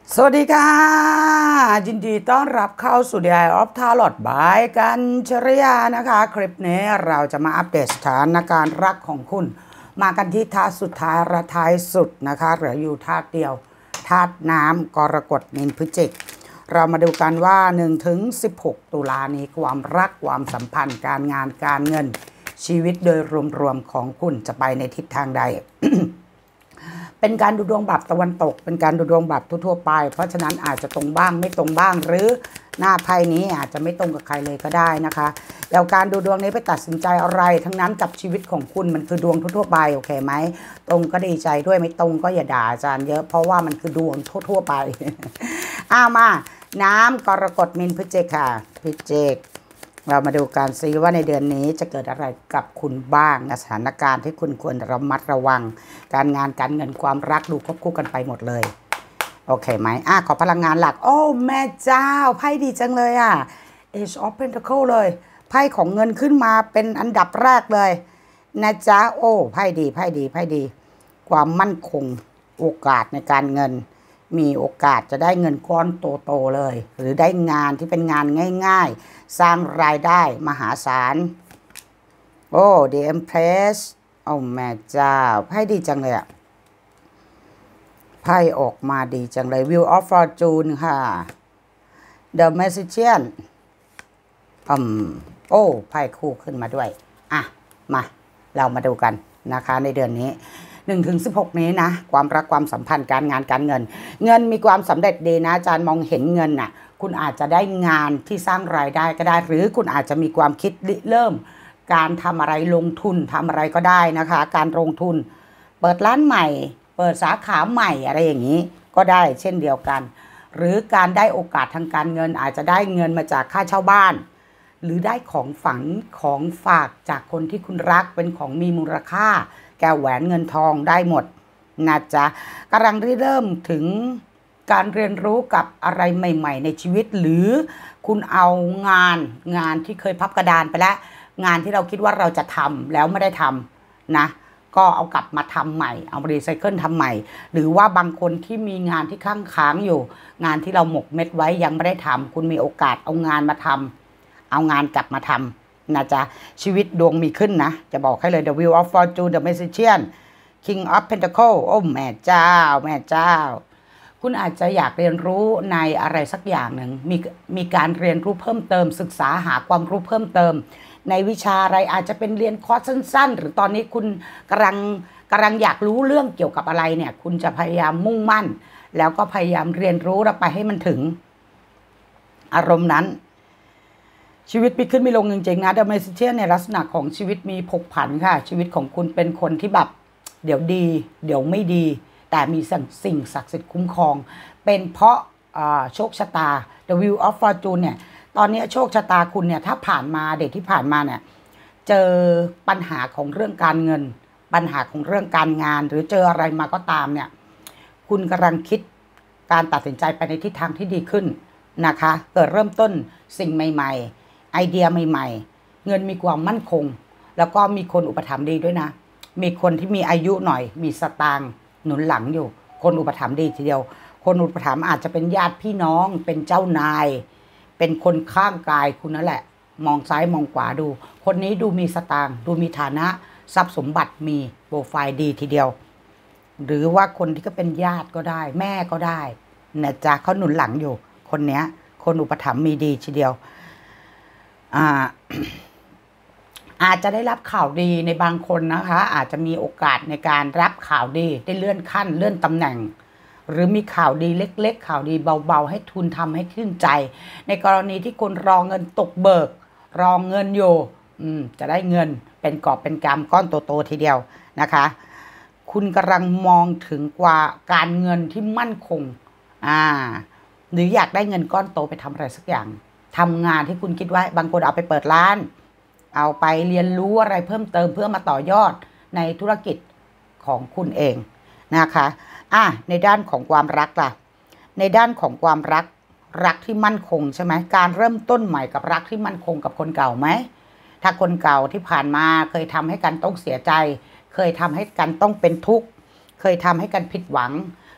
สวัสดีค่ะยินดีต้อนรับเข้าสู่ The Eye of Tarot บายกันชริยานะคะคลิปนี้เราจะมาอัปเดตสถานการณ์รักของคุณมากันที่ธาตุสุดท้ายระท้ายสุดนะคะเหลืออยู่ธาตุเดียวธาตุน้ำกรกฎมีนพฤศจิกเรามาดูกันว่า1 ถึง 16 ตุลานี้ความรักความสัมพันธ์การงานการเงินชีวิตโดยรวมๆของคุณจะไปในทิศทางใด เป็นการดูดวงแบบตะวันตกเป็นการดูดวงแบบทั่วๆไปเพราะฉะนั้นอาจจะตรงบ้างไม่ตรงบ้างหรือหน้าไพ่นี้อาจจะไม่ตรงกับใครเลยก็ได้นะคะแล้วการดูดวงนี้ไปตัดสินใจอะไรทั้งนั้นกับชีวิตของคุณมันคือดวงทั่วๆไปโอเคไหมตรงก็ดีใจด้วยไม่ตรงก็อย่าด่าอาจารย์เยอะเพราะว่ามันคือดวงทั่วๆไป มาน้ำกรกฎมีนพฤศจิกค่ะพฤศจิกเรามาดูการซิว่าในเดือนนี้จะเกิดอะไรกับคุณบ้างสถานการณ์ที่คุณควรระมัดระวังการงานการเงินความรักดูควบคู่กันไปหมดเลยโอเคไหมขอพลังงานหลักโอ้แม่เจ้าไพ่ดีจังเลยAce of Pentacles เลยไพ่ของเงินขึ้นมาเป็นอันดับแรกเลยนะจ๊ะโอ้ไพ่ดีความมั่นคงโอกาสในการเงินมีโอกาสจะได้เงินก้อนโตๆเลยหรือได้งานที่เป็นงานง่ายๆสร้างรายได้มหาศาลโอ้ The Empress โอ้แม่เจ้าไพ่ดีจังเลยไพ่ออกมาดีจังเลย Wheel of Fortune ค่ะ The Magician โอ้ไพ่คู่ขึ้นมาด้วยมาเรามาดูกันนะคะในเดือนนี้1 ถึง 16นี้นะความรักความสัมพันธ์การงานการเงินมีความสำเร็จดีนะอาจารย์มองเห็นเงินคุณอาจจะได้งานที่สร้างรายได้ก็ได้หรือคุณอาจจะมีความคิดเริ่มการทำอะไรลงทุนทำอะไรก็ได้นะคะการลงทุนเปิดร้านใหม่เปิดสาขาใหม่อะไรอย่างนี้ก็ได้เช่นเดียวกันหรือการได้โอกาสทางการเงินอาจจะได้เงินมาจากค่าเช่าบ้านหรือได้ของฝังของฝากจากคนที่คุณรักเป็นของมีมูลค่าแก้วแหวนเงินทองได้หมดนะจ๊ะกำลังเริ่มถึงการเรียนรู้กับอะไรใหม่ๆในชีวิตหรือคุณเอางานที่เคยพับกระดานไปแล้วงานที่เราคิดว่าเราจะทำแล้วไม่ได้ทำนะก็เอากลับมาทำใหม่เอารีไซเคิลทำใหม่หรือว่าบางคนที่มีงานที่ค้างอยู่งานที่เราหมกเม็ดไว้ยังไม่ได้ทำคุณมีโอกาสเอางานมาทำเอางานกลับมาทำนะจ๊ะชีวิตดวงมีขึ้นนะจะบอกให้เลย The Wheel of Fortune The Magician King of Pentacles โอ้แม่เจ้าคุณอาจจะอยากเรียนรู้ในอะไรสักอย่างหนึ่งมีการเรียนรู้เพิ่มเติมศึกษาหาความรู้เพิ่มเติมในวิชาอะไรอาจจะเป็นเรียนคอร์สสั้นๆหรือตอนนี้คุณกำลังอยากรู้เรื่องเกี่ยวกับอะไรเนี่ยคุณจะพยายามมุ่งมั่นแล้วก็พยายามเรียนรู้แล้วไปให้มันถึงอารมณ์นั้นชีวิตมีขึ้นมีลงจริงๆนะเดอะเมซิเชียนในลักษณะของชีวิตมีผกผันค่ะชีวิตของคุณเป็นคนที่แบบเดี๋ยวดีเดี๋ยวไม่ดีแต่มีสิ่งศักดิ์สิทธิ์คุ้มครองเป็นเพราะโชคชะตา The Wheel of Fortune เนี่ยตอนนี้โชคชะตาคุณเนี่ยถ้าผ่านมาเด็กที่ผ่านมาเนี่ยเจอปัญหาของเรื่องการเงินปัญหาของเรื่องการงานหรือเจออะไรมาก็ตามเนี่ยคุณกำลังคิดการตัดสินใจไปในทิศทางที่ดีขึ้นนะคะเกิดเริ่มต้นสิ่งใหม่ๆไอเดียใหม่ๆเงินมีความมั่นคงแล้วก็มีคนอุปถัมภ์ดีด้วยนะมีคนที่มีอายุหน่อยมีสตางค์หนุนหลังอยู่คนอุปถัมภ์ดีทีเดียวคนอุปถัมภ์อาจจะเป็นญาติพี่น้องเป็นเจ้านายเป็นคนข้างกายคุณนั่นแหละมองซ้ายมองขวาดูคนนี้ดูมีสตางค์ดูมีฐานะทรัพย์สมบัติมีโปรไฟล์ดีทีเดียวหรือว่าคนที่ก็เป็นญาติก็ได้แม่ก็ได้นะจ๊ะเขาหนุนหลังอยู่คนเนี้ยคนอุปถัมภ์มีดีทีเดียวอาจจะได้รับข่าวดีในบางคนนะคะอาจจะมีโอกาสในการรับข่าวดีได้เลื่อนขั้นเลื่อนตำแหน่งหรือมีข่าวดีเล็กๆข่าวดีเบาๆให้ทุนทำให้ขึ้นใจในกรณีที่คนรอเงินตกเบิกรอเงินอยู่จะได้เงินเป็นกอบเป็นกำก้อนโตๆทีเดียวนะคะคุณกำลังมองถึงกว่าการเงินที่มั่นคงหรืออยากได้เงินก้อนโตไปทำอะไรสักอย่างทำงานที่คุณคิดไว้บางคนเอาไปเปิดร้านเอาไปเรียนรู้อะไรเพิ่มเติมเพื่อมาต่อยอดในธุรกิจของคุณเองนะคะในด้านของความรักล่ะในด้านของความรักที่มั่นคงใช่ไหมการเริ่มต้นใหม่กับรักที่มั่นคงกับคนเก่าไหมถ้าคนเก่าที่ผ่านมาเคยทำให้กันต้องเสียใจเคยทำให้กันต้องเป็นทุกข์เคยทำให้กันผิดหวัง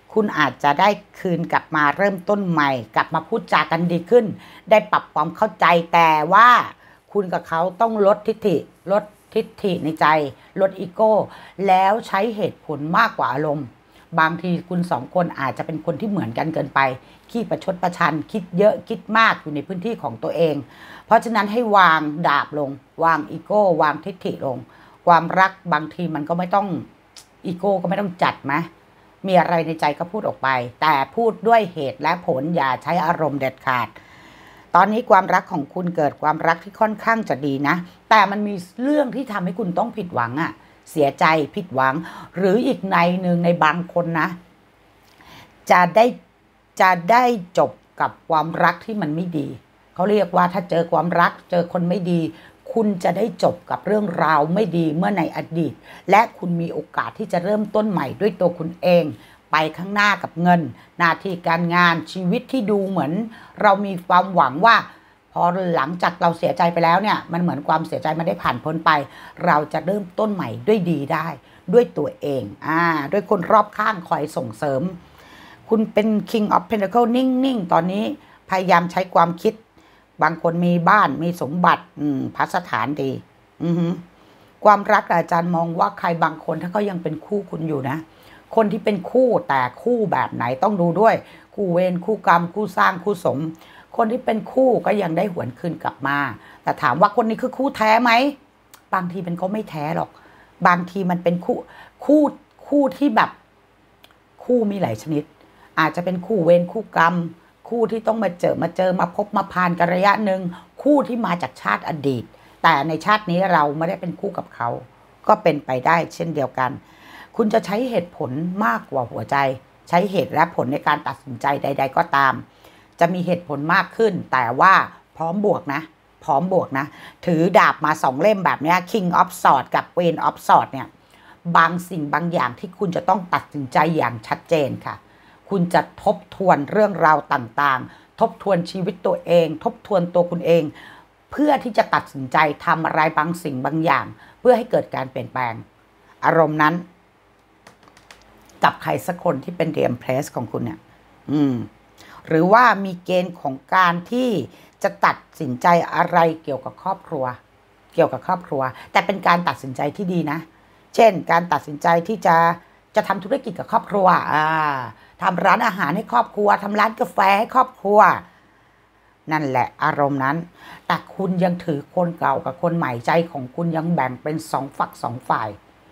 คุณอาจจะได้คืนกลับมาเริ่มต้นใหม่กลับมาพูดจากันดีขึ้นได้ปรับความเข้าใจแต่ว่าคุณกับเขาต้องลดทิฐิในใจลดอีโก้แล้วใช้เหตุผลมากกว่าอารมณ์บางทีคุณสองคนอาจจะเป็นคนที่เหมือนกันเกินไปขี้ประชดประชันคิดเยอะคิดมากอยู่ในพื้นที่ของตัวเองเพราะฉะนั้นให้วางดาบลงวางอีโก้วางทิฐิลงความรักบางทีมันก็ไม่ต้องอีโก้ก็ไม่ต้องจัดไหมมีอะไรในใจก็พูดออกไปแต่พูดด้วยเหตุและผลอย่าใช้อารมณ์เด็ดขาดตอนนี้ความรักของคุณเกิดความรักที่ค่อนข้างจะดีนะแต่มันมีเรื่องที่ทำให้คุณต้องผิดหวังอะเสียใจผิดหวังหรืออีกในหนึ่งในบางคนนะจะได้จบกับความรักที่มันไม่ดีเขาเรียกว่าถ้าเจอความรักเจอคนไม่ดีคุณจะได้จบกับเรื่องราวไม่ดีเมื่อในอดีตและคุณมีโอกาสที่จะเริ่มต้นใหม่ด้วยตัวคุณเองไปข้างหน้ากับเงินหน้าที่การงานชีวิตที่ดูเหมือนเรามีความหวังว่าพอหลังจากเราเสียใจไปแล้วเนี่ยมันเหมือนความเสียใจมันได้ผ่านพ้นไปเราจะเริ่มต้นใหม่ด้วยดีได้ด้วยตัวเองด้วยคนรอบข้างคอยส่งเสริมคุณเป็น King of Pentacle นิ่งๆตอนนี้พยายามใช้ความคิดบางคนมีบ้านมีสมบัติพัสถานดีความรักอาจารย์มองว่าใครบางคนถ้าเขายังเป็นคู่คุณอยู่นะคนที่เป็นคู่แต่คู่แบบไหนต้องดูด้วยคู่เวรคู่กรรมคู่สร้างคู่สมคนที่เป็นคู่ก็ยังได้หวนคืนกลับมาแต่ถามว่าคนนี้คือคู่แท้ไหมบางทีมันก็ไม่แท้หรอกบางทีมันเป็นคู่ที่แบบคู่มีหลายชนิดอาจจะเป็นคู่เวรคู่กรรมคู่ที่ต้องมาเจอมาพบมาผ่านกันระยะหนึ่งคู่ที่มาจากชาติอดีตแต่ในชาตินี้เราไม่ได้เป็นคู่กับเขาก็เป็นไปได้เช่นเดียวกันคุณจะใช้เหตุผลมากกว่าหัวใจใช้เหตุและผลในการตัดสินใจใดๆก็ตามจะมีเหตุผลมากขึ้นแต่ว่าพร้อมบวกนะถือดาบมา2 เล่มแบบนี้ King of Swords กับ Queen of Swords เนี่ยบางสิ่งบางอย่างที่คุณจะต้องตัดสินใจอย่างชัดเจนค่ะคุณจะทบทวนเรื่องราวต่างๆทบทวนชีวิตตัวเองทบทวนตัวคุณเองเพื่อที่จะตัดสินใจทำอะไรบางสิ่งบางอย่างเพื่อให้เกิดการเปลี่ยนแปลงอารมณ์นั้นกับใครสักคนที่เป็น The Empress ของคุณเนี่ยหรือว่ามีเกณฑ์ของการที่จะตัดสินใจอะไรเกี่ยวกับครอบครัวแต่เป็นการตัดสินใจที่ดีนะเช่นการตัดสินใจที่จะทำธุรกิจกับครอบครัวทำร้านอาหารให้ครอบครัวทำร้านกาแฟให้ครอบครัวนั่นแหละอารมณ์นั้นแต่คุณยังถือคนเก่ากับคนใหม่ใจของคุณยังแบ่งเป็น2 ฝัก 2 ฝ่าย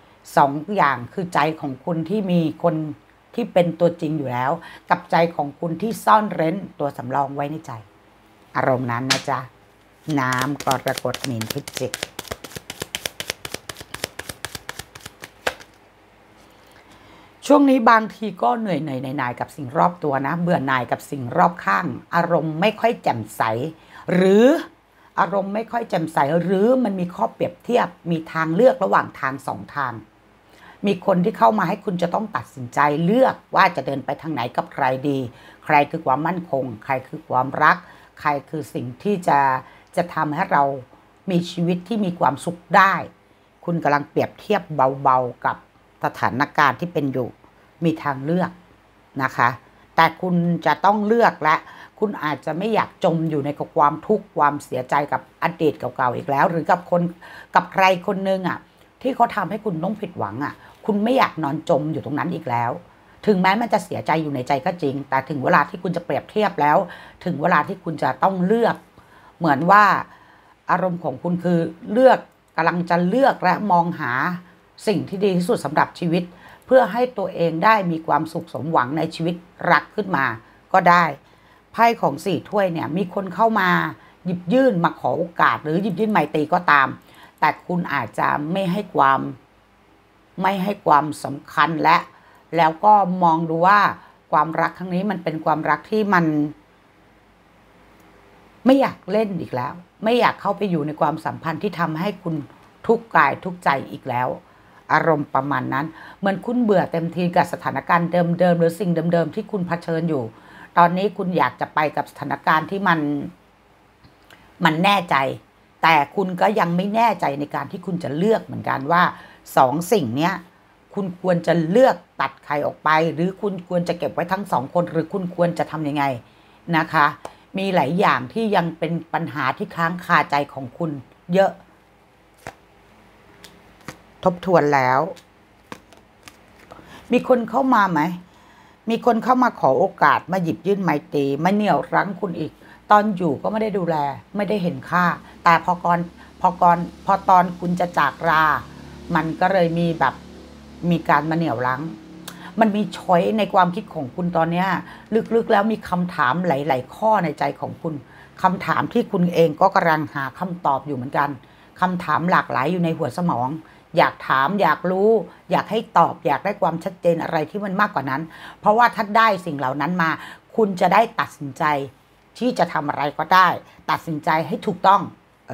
2 อย่างคือใจของคุณที่มีคนที่เป็นตัวจริงอยู่แล้วกับใจของคุณที่ซ่อนเร้นตัวสำรองไว้ในใจอารมณ์นั้นนะจ๊ะน้ำกรกฎมีนพิจิกช่วงนี้บางทีก็เหนื่อยหน่ายกับสิ่งรอบตัวนะเบื่อหน่ายกับสิ่งรอบข้างอารมณ์ไม่ค่อยแจ่มใสหรืออารมณ์ไม่ค่อยแจ่มใสหรือมันมีข้อเปรียบเทียบมีทางเลือกระหว่างทาง2 ทางมีคนที่เข้ามาให้คุณจะต้องตัดสินใจเลือกว่าจะเดินไปทางไหนกับใครดีใครคือความมั่นคงใครคือความรักใครคือสิ่งที่จะทำให้เรามีชีวิตที่มีความสุขได้คุณกำลังเปรียบเทียบเบาๆกับสถานการณ์ที่เป็นอยู่มีทางเลือกนะคะแต่คุณจะต้องเลือกและคุณอาจจะไม่อยากจมอยู่ในความทุกข์ความเสียใจกับอดีตเก่าๆอีกแล้วหรือกับใครคนนึงที่เขาทำให้คุณต้องผิดหวังคุณไม่อยากนอนจมอยู่ตรงนั้นอีกแล้วถึงแม้มันจะเสียใจอยู่ในใจก็จริงแต่ถึงเวลาที่คุณจะเปรียบเทียบแล้วถึงเวลาที่คุณจะต้องเลือกเหมือนว่าอารมณ์ของคุณคือกำลังจะเลือกและมองหาสิ่งที่ดีที่สุดสำหรับชีวิตเพื่อให้ตัวเองได้มีความสุขสมหวังในชีวิตรักขึ้นมาก็ได้ไพ่ของ4 ถ้วยเนี่ยมีคนเข้ามาหยิบยื่นมาขอโอกาสหรือหยิบยื่นไมตรีก็ตามแต่คุณอาจจะไม่ให้ความสำคัญแล้วก็มองดูว่าความรักครั้งนี้มันเป็นความรักที่มันไม่อยากเล่นอีกแล้วไม่อยากเข้าไปอยู่ในความสัมพันธ์ที่ทำให้คุณทุกข์กายทุกข์ใจอีกแล้วอารมณ์ประมาณนั้นเหมือนคุณเบื่อเต็มทีกับสถานการณ์เดิมๆหรือสิ่งเดิมๆที่คุณเผชิญอยู่ตอนนี้คุณอยากจะไปกับสถานการณ์ที่มันแน่ใจแต่คุณก็ยังไม่แน่ใจในการที่คุณจะเลือกเหมือนกันว่า2 สิ่งเนี้ยคุคุณควรจะเลือกตัดใครออกไปหรือคุณควรจะเก็บไว้ทั้งสองคนหรือคุณควรจะทำยังไงนะคะมีหลายอย่างที่ยังเป็นปัญหาที่ค้างคาใจของคุณเยอะทบทวนแล้วมีคนเข้ามาไหมมีคนเข้ามาขอโอกาสมาหยิบยื่นไมตรีมาเหนี่ยวรั้งคุณอีกตอนอยู่ก็ไม่ได้ดูแลไม่ได้เห็นค่าแต่พอตอนคุณจะจากรามันก็เลยมีการมาเหนี่ยวรั้งมันมีช้อยในความคิดของคุณตอนนี้ลึกๆแล้วมีคำถามหลายๆข้อในใจของคุณคำถามที่คุณเองก็กำลังหาคำตอบอยู่เหมือนกันคำถามหลากหลายอยู่ในหัวสมองอยากถามอยากรู้อยากให้ตอบอยากได้ความชัดเจนอะไรที่มันมากกว่านั้นเพราะว่าถ้าได้สิ่งเหล่านั้นมาคุณจะได้ตัดสินใจที่จะทำอะไรก็ได้ตัดสินใจให้ถูกต้อง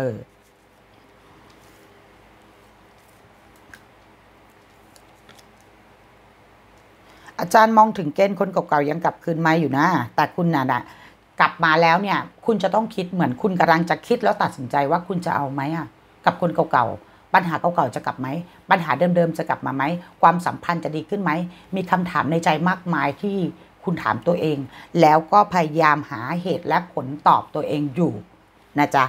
อาจารย์มองถึงเกณฑ์คนเก่าๆยังกลับคืนมาอยู่นะแต่คุณน่ะกลับมาแล้วเนี่ยคุณจะต้องคิดเหมือนคุณกำลังจะคิดแล้วตัดสินใจว่าคุณจะเอาไหมกับคนเก่าๆปัญหาเก่าๆจะกลับไหมปัญหาเดิมๆจะกลับมาไหมความสัมพันธ์จะดีขึ้นไหมมีคำถามในใจมากมายที่คุณถามตัวเองแล้วก็พยายามหาเหตุและผลตอบตัวเองอยู่นะจ๊ะ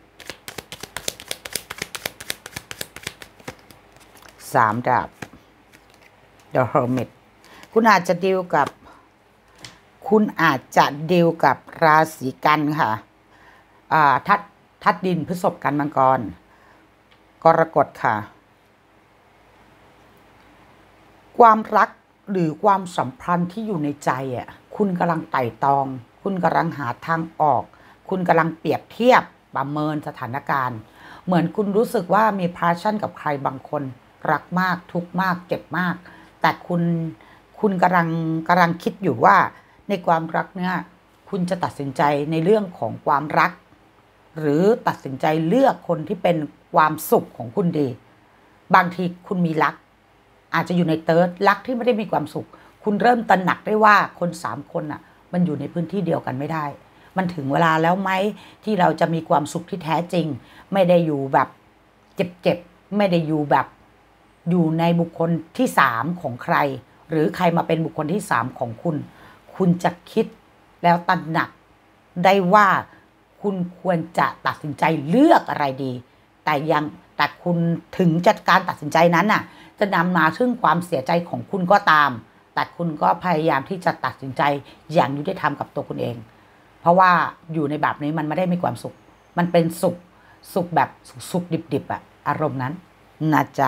3 ดาบ The Hermit คุณอาจจะดีลกับราศีกันค่ะทัดดินพฤษภกันมังกรกรกฎค่ะความรักหรือความสัมพันธ์ที่อยู่ในใจคุณกำลังไต่ตองคุณกำลังหาทางออกคุณกำลังเปรียบเทียบประเมินสถานการณ์เหมือนคุณรู้สึกว่ามี passion กับใครบางคนรักมากทุกข์มากเจ็บมากแต่คุณกำลังคิดอยู่ว่าในความรักเนี่ยคุณจะตัดสินใจในเรื่องของความรักหรือตัดสินใจเลือกคนที่เป็นความสุขของคุณดีบางทีคุณมีรักอาจจะอยู่ในเติร์ดรักที่ไม่ได้มีความสุขคุณเริ่มตระหนักได้ว่าคน3 คนมันอยู่ในพื้นที่เดียวกันไม่ได้มันถึงเวลาแล้วไหมที่เราจะมีความสุขที่แท้จริงไม่ได้อยู่แบบเจ็บไม่ได้อยู่แบบอยู่ในบุคคลที่3ของใครหรือใครมาเป็นบุคคลที่3ของคุณจะคิดแล้วตระหนักได้ว่าคุณควรจะตัดสินใจเลือกอะไรดีแต่คุณถึงจัดการตัดสินใจนั้นจะนำมาซึ่งความเสียใจของคุณก็ตามแต่คุณก็พยายามที่จะตัดสินใจอย่างยุติธรรมกับตัวคุณเองเพราะว่าอยู่ในแบบนี้มันไม่ได้มีความสุขมันเป็นสุขแบบสุขดิบอารมณ์นั้นนะจ๊ะ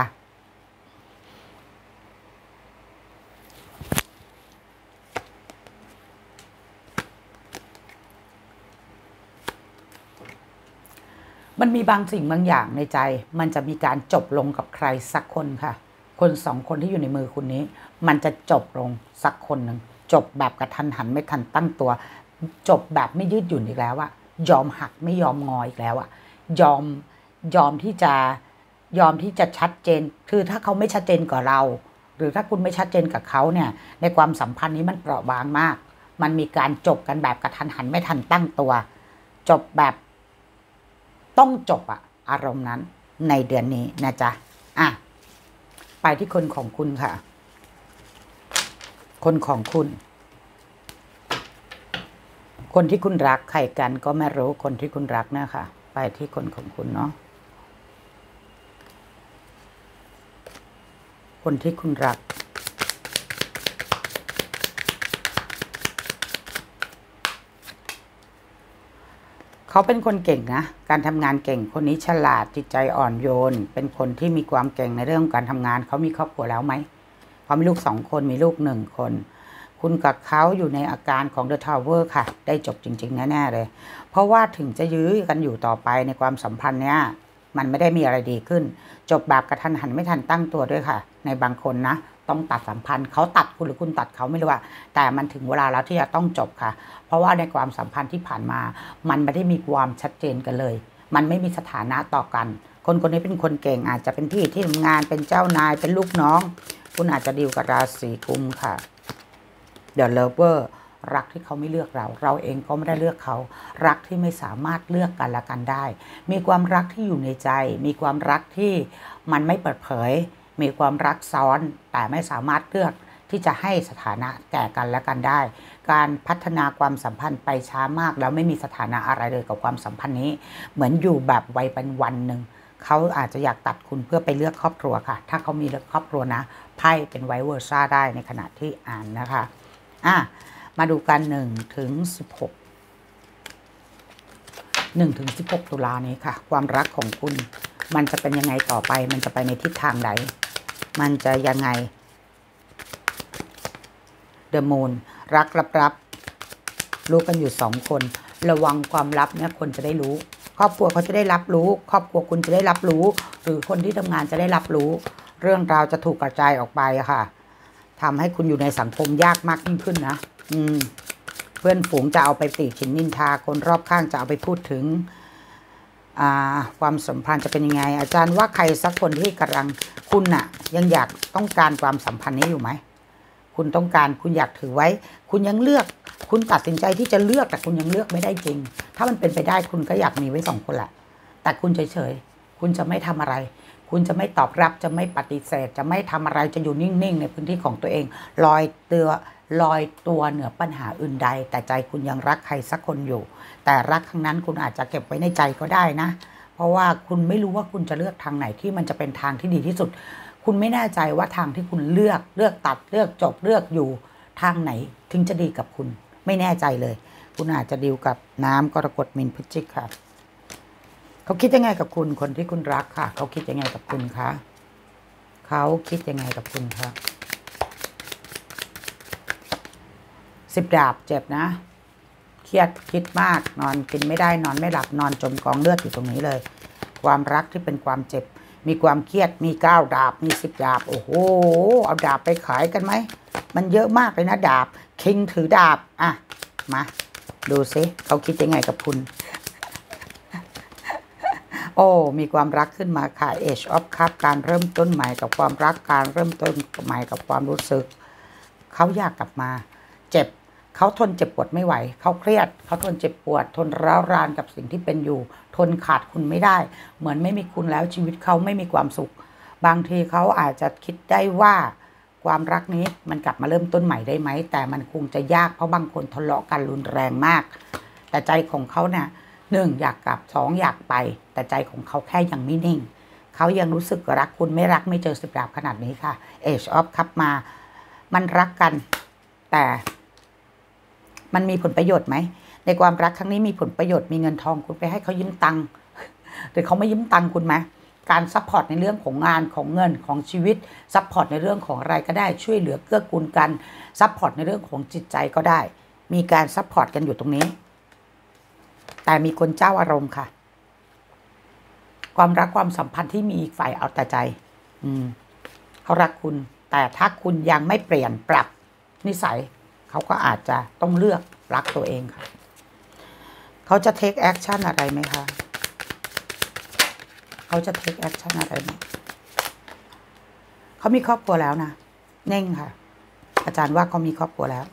มันมีบางสิ่งบางอย่างในใจมันจะมีการจบลงกับใครสักคนค่ะคน2 คนที่อยู่ในมือคุณนี้มันจะจบลงสักคนหนึ่งจบแบบกระทันหันไม่ทันตั้งตัวจบแบบไม่ยืดหยุ่นอีกแล้วยอมหักไม่ยอมงออีกแล้วยอมที่จะชัดเจนคือถ้าเขาไม่ชัดเจนกับเราหรือถ้าคุณไม่ชัดเจนกับเขาเนี่ยในความสัมพันธ์นี้มันเปราะบางมากมันมีการจบกันแบบกระทันหันไม่ทันตั้งตัวจบแบบต้องจบอารมณ์นั้นในเดือนนี้นะจ๊ะไปที่คนของคุณค่ะคนของคุณคนที่คุณรักใครกันก็ไม่รู้คนที่คุณรักนะคะไปที่คนของคุณเนาะคนที่คุณรักเขาเป็นคนเก่งนะการทำงานเก่งคนนี้ฉลาดจิตใจอ่อนโยนเป็นคนที่มีความเก่งในเรื่องการทำงานเขามีครอบครัวแล้วไหมเขามีลูก2 คนมีลูก1 คนคุณกับเขาอยู่ในอาการของ The Tower ค่ะได้จบจริงๆแน่ๆเลยเพราะว่าถึงจะยื้อกันอยู่ต่อไปในความสัมพันธ์เนี้ยมันไม่ได้มีอะไรดีขึ้นจบแบบกระทันหันไม่ทันตั้งตัวด้วยค่ะในบางคนนะต้องตัดสัมพันธ์เขาตัดคุณหรือคุณตัดเขาไม่รู้แต่มันถึงเวลาแล้วที่จะต้องจบค่ะเพราะว่าในความสัมพันธ์ที่ผ่านมามันไม่ได้มีความชัดเจนกันเลยมันไม่มีสถานะต่อกันคนนี้เป็นคนเก่งอาจจะเป็นที่ทำงานเป็นเจ้านายเป็นลูกน้องคุณอาจจะดีลกับราศีกุมค่ะ The Lover รักที่เขาไม่เลือกเราเองก็ไม่ได้เลือกเขารักที่ไม่สามารถเลือกกันและกันได้มีความรักที่อยู่ในใจมีความรักที่มันไม่เปิดเผยมีความรักซ้อนแต่ไม่สามารถเลือกที่จะให้สถานะแก่กันและกันได้ การพัฒนาความสัมพันธ์ไปช้ามากแล้วไม่มีสถานะอะไรเลยกับความสัมพันธ์นี้เหมือนอยู่แบบวัยเป็นวันหนึ่งเขาอาจจะอยากตัดคุณเพื่อไปเลือกครอบครัวค่ะถ้าเขามีเลือกครอบครัวนะไพ่เป็นไวเวอร์ซ่าได้ในขณะที่อ่านนะคะมาดูกัน1 ถึง 16 ตุลานี้ค่ะความรักของคุณมันจะเป็นยังไงต่อไปมันจะไปในทิศทางไหนมันจะยังไง The Moon รักลับรู้กันอยู่2 คนระวังความลับเนี่ยคนจะได้รู้ครอบครัวเขาจะได้รับรู้ครอบครัวคุณจะได้รับรู้หรือคนที่ทำงานจะได้รับรู้เรื่องราวจะถูกกระจายออกไปอะค่ะทำให้คุณอยู่ในสังคมยากมากยิ่งขึ้นนะเพื่อนฝูงจะเอาไปติฉินนินทาคนรอบข้างจะเอาไปพูดถึงความสัมพันธ์จะเป็นยังไงอาจารย์ว่าใครสักคนที่กำลังคุณน่ะยังอยากต้องการความสัมพันธ์นี้อยู่ไหมคุณต้องการคุณอยากถือไว้คุณยังเลือกคุณตัดสินใจที่จะเลือกแต่คุณยังเลือกไม่ได้จริงถ้ามันเป็นไปได้คุณก็อยากมีไว้2 คนแหละแต่คุณเฉยๆคุณจะไม่ทำอะไรคุณจะไม่ตอบรับจะไม่ปฏิเสธจะไม่ทำอะไรจะอยู่นิ่งๆในพื้นที่ของตัวเองลอยตัวเหนือปัญหาอื่นใดแต่ใจคุณยังรักใครสักคนอยู่แต่รักครั้งนั้นคุณอาจจะเก็บไว้ในใจก็ได้นะเพราะว่าคุณไม่รู้ว่าคุณจะเลือกทางไหนที่มันจะเป็นทางที่ดีที่สุดคุณไม่แน่ใจว่าทางที่คุณเลือกตัดเลือกจบเลือกอยู่ทางไหนถึงจะดีกับคุณไม่แน่ใจเลยคุณอาจจะดีลกับน้ำกรกฎมีนพฤศจิกค่ะเขาคิดยังไงกับคุณคนที่คุณรักค่ะเขาคิดยังไงกับคุณคะเขาคิดยังไงกับคุณคะ10 ดาบเจ็บนะเครียดคิดมากนอนกินไม่ได้นอนไม่หลับนอนจมกองเลือดอยู่ตรงนี้เลยความรักที่เป็นความเจ็บมีความเครียดมี9 ดาบมี10 ดาบโอ้โหเอาดาบไปขายกันไหมมันเยอะมากเลยนะดาบคิงถือดาบมาดูซิเขาคิดยังไงกับคุณโอ้มีความรักขึ้นมาค่ะ Age of Cup การเริ่มต้นใหม่กับความรักการเริ่มต้นใหม่กับความรู้สึกเขาอยากกลับมาเจ็บเขาทนเจ็บปวดไม่ไหวเขาเครียดเขาทนเจ็บปวดทนร้าวรานกับสิ่งที่เป็นอยู่ทนขาดคุณไม่ได้เหมือนไม่มีคุณแล้วชีวิตเขาไม่มีความสุขบางทีเขาอาจจะคิดได้ว่าความรักนี้มันกลับมาเริ่มต้นใหม่ได้ไหมแต่มันคงจะยากเพราะบางคนทะเลาะกันรุนแรงมากแต่ใจของเขาเนี่ย1อยากกลับ2อยากไปแต่ใจของเขาแค่ยังไม่นิ่งเขายังรู้สึกรักคุณไม่รักไม่เจอ10 ดาบขนาดนี้ค่ะ Age of Cup มามันรักกันแต่มันมีผลประโยชน์ไหมในความรักครั้งนี้มีผลประโยชน์มีเงินทองคุณไปให้เขายืมตังค์หรือเขาไม่ยืมตังค์คุณไหมการซัพพอร์ตในเรื่องของงานของเงินของชีวิตซัพพอร์ตในเรื่องของอะไรก็ได้ช่วยเหลือเกื้อกูลกันซัพพอร์ตในเรื่องของจิตใจก็ได้มีการซัพพอร์ตกันอยู่ตรงนี้แต่มีคนเจ้าอารมณ์ค่ะความรักความสัมพันธ์ที่มีอีกฝ่ายเอาแต่ใจเขารักคุณแต่ถ้าคุณยังไม่เปลี่ยนปรับนิสัยเขาก็อาจจะต้องเลือกรักตัวเองค่ะเขาจะ take action อะไรไหมคะเขาจะ take action อะไรไหมเขามีครอบครัวแล้วนะเน่งค่ะอาจารย์ว่าเขามีครอบครัวแล้ว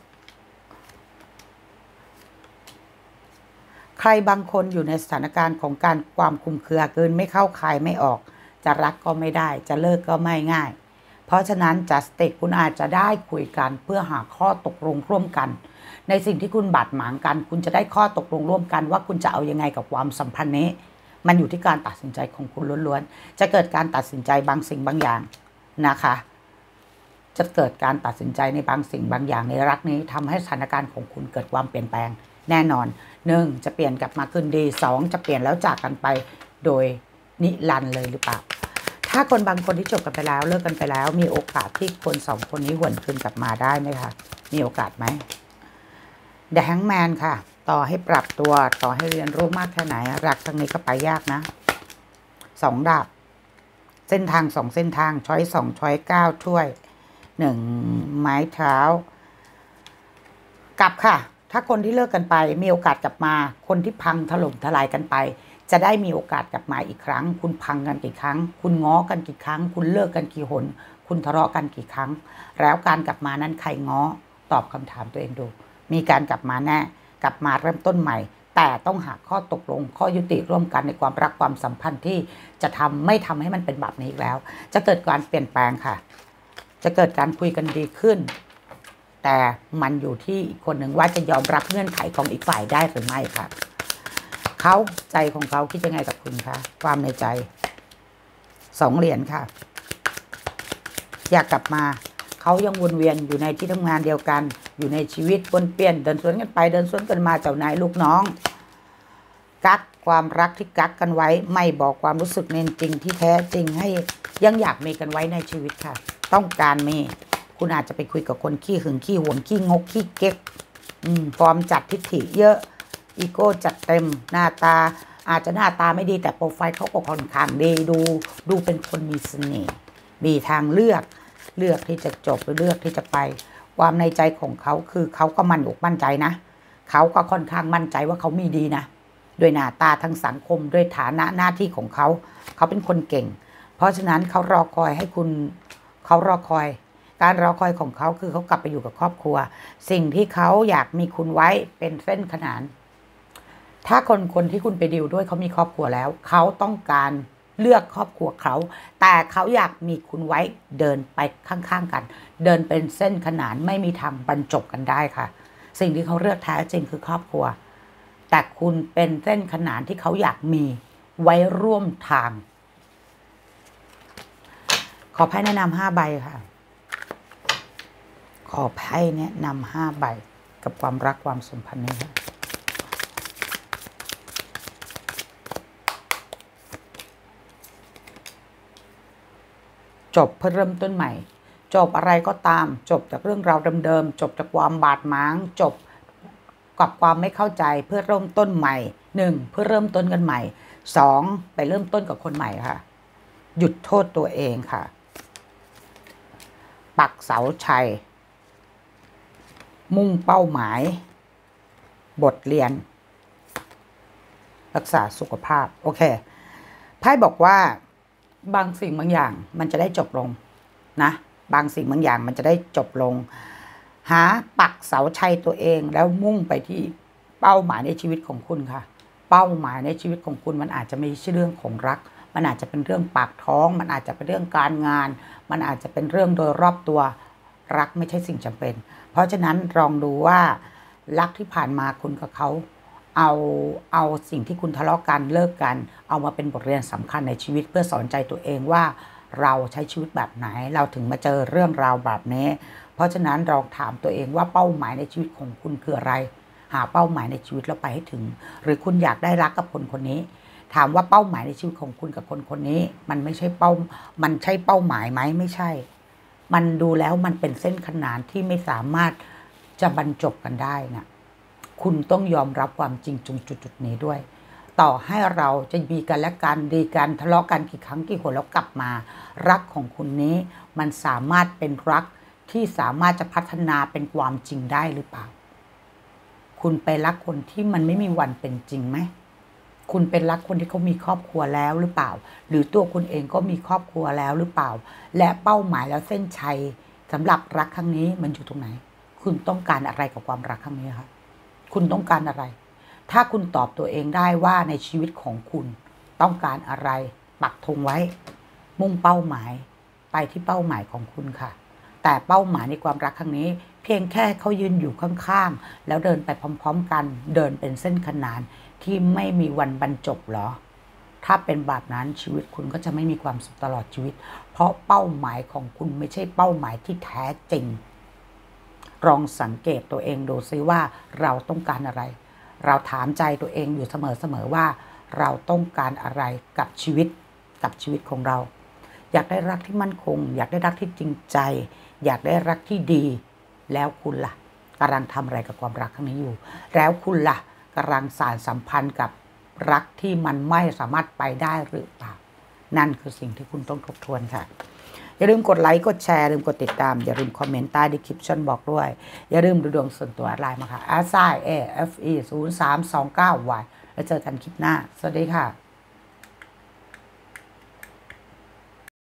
ใครบางคนอยู่ในสถานการณ์ของการความคลุมเครือเกินไม่เข้าคายไม่ออกจะรักก็ไม่ได้จะเลิกก็ไม่ง่ายเพราะฉะนั้นจัสติกคุณอาจจะได้คุยกันเพื่อหาข้อตกลงร่วมกันในสิ่งที่คุณบาดหมางกันคุณจะได้ข้อตกลงร่วมกันว่าคุณจะเอายังไงกับความสัมพันธ์นี้มันอยู่ที่การตัดสินใจของคุณล้วนๆจะเกิดการตัดสินใจบางสิ่งบางอย่างนะคะจะเกิดการตัดสินใจในบางสิ่งบางอย่างในรักนี้ทำให้สถานการณ์ของคุณเกิดความเปลี่ยนแปลงแน่นอน1จะเปลี่ยนกลับมาคืนดี2จะเปลี่ยนแล้วจากกันไปโดยนิรันดร์เลยหรือเปล่าถ้าคนบางคนที่จบกันไปแล้วเลิกกันไปแล้วมีโอกาสที่คน2 คนนี้หวนคืนกลับมาได้ไหมคะมีโอกาสไหม The Hangman ค่ะต่อให้ปรับตัวต่อให้เรียนรู้มากแค่ไหนรักครั้งนี้ก็ไปยากนะ2 ดาบเส้นทาง2 เส้นทางช้อย2ช้อย9ถ้วย1ไม้เท้ากลับค่ะถ้าคนที่เลิกกันไปมีโอกาสกลับมาคนที่พังถล่มทลายกันไปจะได้มีโอกาสกลับมาอีกครั้งคุณพังกันกี่ครั้งคุณง้อกันกี่ครั้งคุณเลิกกันกี่หนคุณทะเลาะกันกี่ครั้งแล้วการกลับมานั้นใครง้อตอบคำถามตัวเองดูมีการกลับมาแน่กลับมาเริ่มต้นใหม่แต่ต้องหาข้อตกลงข้อยุติร่วมกันในความรักความสัมพันธ์ที่จะไม่ทำให้มันเป็นแบบนี้อีกแล้วจะเกิดการเปลี่ยนแปลงค่ะจะเกิดการคุยกันดีขึ้นแต่มันอยู่ที่อีกคนหนึ่งว่าจะยอมรับเงื่อนไขของอีกฝ่ายได้หรือไม่ค่ะเขาใจของเขาคิดยังไงกับคุณคะความในใจ2 เหรียญค่ะอยากกลับมาเขายังวนเวียนอยู่ในที่ทำงานเดียวกันอยู่ในชีวิตวนเปลี่ยนเดินสวนกันไปเดินสวนกันมาเจ้านายลูกน้องกักความรักที่กักกันไว้ไม่บอกความรู้สึกในจริงที่แท้จริงให้ยังอยากมีกันไว้ในชีวิตค่ะต้องการมีคุณอาจจะไปคุยกับคนขี้หึงขี้หวงขี้งกขี้เก๊กฟอร์มจัดทิฐิเยอะอีโก้จัดเต็มหน้าตาอาจจะหน้าตาไม่ดีแต่โปรไฟล์เขาก็ค่อนข้างดีดูเป็นคนมีเสน่ห์มีทางเลือกที่จะจบหรือเลือกที่จะไปความในใจของเขาคือเขาก็มั่นอกมั่นใจนะเขาก็ค่อนข้างมั่นใจว่าเขามีดีนะด้วยหน้าตาทางสังคมด้วยฐานะหน้าที่ของเขาเป็นคนเก่งเพราะฉะนั้นเขารอคอยให้คุณเขารอคอยการรอคอยของเขาคือเขากลับไปอยู่กับครอบครัวสิ่งที่เขาอยากมีคุณไว้เป็นเส้นขนานถ้าคนที่คุณไปดิวด้วยเขามีครอบครัวแล้วเขาต้องการเลือกครอบครัวเขาแต่เขาอยากมีคุณไว้เดินไปข้างๆกันเดินเป็นเส้นขนานไม่มีทางบรรจบกันได้ค่ะสิ่งที่เขาเลือกแท้จริงคือครอบครัวแต่คุณเป็นเส้นขนานที่เขาอยากมีไว้ร่วมทางขอไพ่แนะนำ5 ใบค่ะขอไพ่แนะนำ5 ใบกับความรักความสัมพันธ์นี้ค่ะจบเพื่อเริ่มต้นใหม่จบอะไรก็ตามจบจากเรื่องราวเดิมๆจบจากความบาดหมางจบกับความไม่เข้าใจเพื่อเริ่มต้นใหม่1เพื่อเริ่มต้นกันใหม่2ไปเริ่มต้นกับคนใหม่ค่ะหยุดโทษตัวเองค่ะปักเสาชัยมุ่งเป้าหมายบทเรียนรักษาสุขภาพโอเคไพ่บอกว่าบางสิ่งบางอย่างมันจะได้จบลงนะบางสิ่งบางอย่างมันจะได้จบลงหาปักเสาชัยตัวเองแล้วมุ่งไปที่เป้าหมายในชีวิตของคุณค่ะเป้าหมายในชีวิตของคุณมันอาจจะไม่ใช่เรื่องของรักมันอาจจะเป็นเรื่องปากท้องมันอาจจะเป็นเรื่องการงานมันอาจจะเป็นเรื่องโดยรอบตัวรักไม่ใช่สิ่งจำเป็นเพราะฉะนั้นลองดูว่ารักที่ผ่านมาคุณกับเขาเอาสิ่งที่คุณทะเลาะกันเลิกกันเอามาเป็นบทเรียนสำคัญในชีวิตเพื่อสอนใจตัวเองว่าเราใช้ชีวิตแบบไหนเราถึงมาเจอเรื่องราวแบบนี้เพราะฉะนั้นลองถามตัวเองว่าเป้าหมายในชีวิตของคุณคืออะไรหาเป้าหมายในชีวิตแล้วไปให้ถึงหรือคุณอยากได้รักกับคนคนนี้ถามว่าเป้าหมายในชีวิตของคุณกับคนคนนี้มันใช่เป้าหมายไหมไม่ใช่มันดูแล้วมันเป็นเส้นขนานที่ไม่สามารถจะบรรจบกันได้นะคุณต้องยอมรับความจริงจุดนี้ด้วยต่อให้เราจะมีกันและกันดีกันทะเลาะกันกี่ครั้งกี่หนแล้วกลับมารักของคุณนี้มันสามารถเป็นรักที่สามารถจะพัฒนาเป็นความจริงได้หรือเปล่าคุณไปรักคนที่มันไม่มีวันเป็นจริงไหมคุณเป็นรักคนที่เขามีครอบครัวแล้วหรือเปล่าหรือตัวคุณเองก็มีครอบครัวแล้วหรือเปล่าและเป้าหมายแล้วเส้นชัยสำหรับรักครั้งนี้มันอยู่ตรงไหนคุณต้องการอะไรกับความรักครั้งนี้ครับคุณต้องการอะไรถ้าคุณตอบตัวเองได้ว่าในชีวิตของคุณต้องการอะไรปักธงไว้มุ่งเป้าหมายไปที่เป้าหมายของคุณค่ะแต่เป้าหมายในความรักครั้งนี้เพียงแค่เขายืนอยู่ข้างๆแล้วเดินไปพร้อมๆกันเดินเป็นเส้นขนานที่ไม่มีวันบรรจบหรอถ้าเป็นแบบนั้นชีวิตคุณก็จะไม่มีความสุขตลอดชีวิตเพราะเป้าหมายของคุณไม่ใช่เป้าหมายที่แท้จริงลองสังเกตตัวเองดูซิว่าเราต้องการอะไรเราถามใจตัวเองอยู่เสมอว่าเราต้องการอะไรกับชีวิตของเราอยากได้รักที่มั่นคงอยากได้รักที่จริงใจอยากได้รักที่ดีแล้วคุณล่ะกำลังทำอะไรกับความรักครั้งนี้อยู่แล้วคุณล่ะกำลังสานสัมพันธ์กับรักที่มันไม่สามารถไปได้หรือเปล่านั่นคือสิ่งที่คุณต้องทบทวนค่ะอย่าลืมกดไลค์กดแชร์ลืมกดติดตามอย่าลืมคอมเมนต์ใต้ดีคริปชั่นบอกด้วยอย่าลืมดูดวงส่วนตัวไลน์มาค่ะ ASAFE 0329Y แล้วเจอกันคลิปหน้าสวัสดีค่ะ